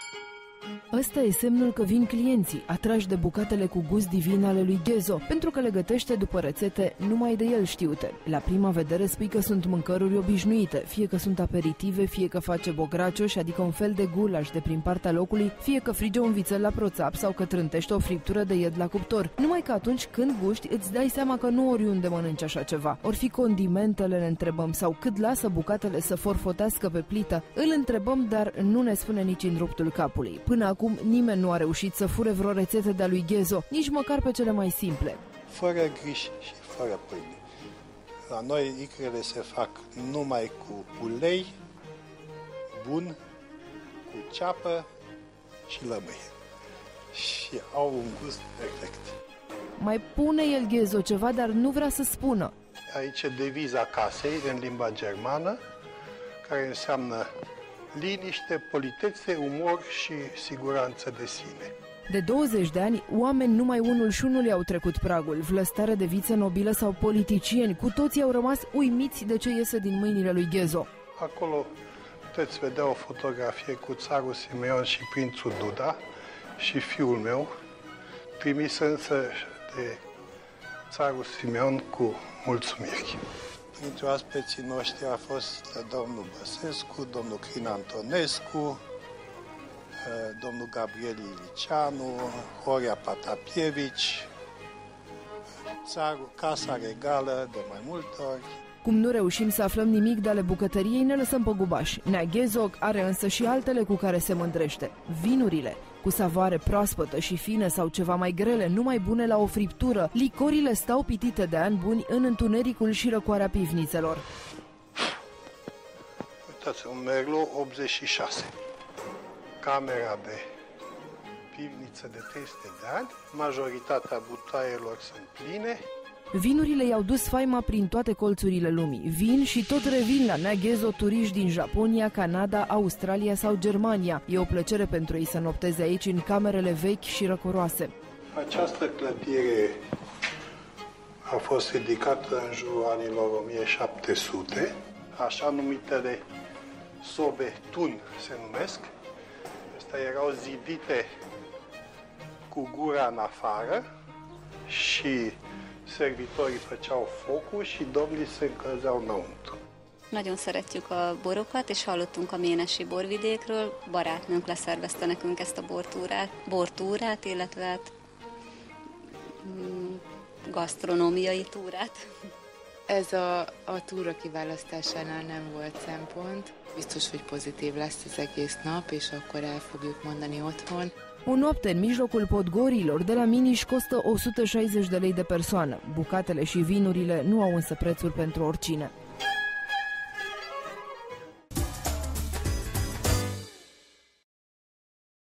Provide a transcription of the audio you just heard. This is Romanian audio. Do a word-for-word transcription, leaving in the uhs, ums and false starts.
Ăsta e semnul că vin clienții, atrași de bucatele cu gust divin ale lui Ghezo, pentru că le gătește după rețete numai de el știute. La prima vedere spui că sunt mâncăruri obișnuite, fie că sunt aperitive, fie că face bogracioși, adică un fel de gulaș de prin partea locului, fie că frige un vițel la proțap sau că trântește o friptură de ied la cuptor. Numai că atunci când guști îți dai seama că nu oriunde mănânci așa ceva. Or fi condimentele, ne întrebăm, sau cât lasă bucatele să forfotească pe plită. Îl întrebăm, dar nu ne spune nici în ruptul capului. Până acum nimeni nu a reușit să fure vreo rețetă de-a lui Ghezo, nici măcar pe cele mai simple. Fără griji și fără pâine. La noi icrele se fac numai cu ulei bun, cu ceapă și lămâie. Și au un gust perfect. Mai pune el Ghezo ceva, dar nu vrea să spună. Aici e deviza casei în limba germană, care înseamnă liniște, politețe, umor și siguranță de sine. De douăzeci de ani, oameni numai unul și unul i-au trecut pragul, vlăstare de viță nobilă sau politicieni, cu toții au rămas uimiți de ce iese din mâinile lui Ghezo. Acolo puteți vedea o fotografie cu țarul Simeon și prințul Duda și fiul meu, trimis însă de țarul Simeon cu mulțumiri. Printre oaspeții noștri a fost domnul Băsescu, domnul Crin Antonescu, domnul Gabriel Iliceanu, Horia Patapievici, țarul, Casa Regală de mai multe ori. Cum nu reușim să aflăm nimic de ale bucătăriei, ne lăsăm pe gubaș. Nea Ghezo are însă și altele cu care se mândrește. Vinurile, cu savoare proaspătă și fină sau ceva mai grele, numai bune la o friptură. Licorile stau pitite de ani buni în întunericul și răcoarea pivnițelor. Uitați, un Merlot optzeci și șase. Camera de pivniță de trei sute de ani. Majoritatea butaielor sunt pline. Vinurile i-au dus faima prin toate colțurile lumii. Vin și tot revin la Nea Ghezo turiști din Japonia, Canada, Australia sau Germania. E o plăcere pentru ei să nopteze aici în camerele vechi și răcoroase. Această clădire a fost ridicată în jurul anilor o mie șapte sute. Așa numitele sobe tun se numesc. Astea erau zidite cu gura în afară și servitorii făceau focul și domnii se încălzeau înăuntru. Nagyon szeretjük a borokat, és hallottunk a Ménesi borvidékről. Barátnőnk leszervezte nekünk ezt a bortúrát, bortúrát, illetve hát, mm, gasztronómiai túrát. Ez a, a túra kiválasztásánál nem volt szempont. Biztos, hogy pozitív lesz az egész nap, és akkor el fogjuk mondani otthon. O noapte în mijlocul podgorilor de la Miniș costă o sută șaizeci de lei de persoană. Bucatele și vinurile nu au însă prețuri pentru oricine.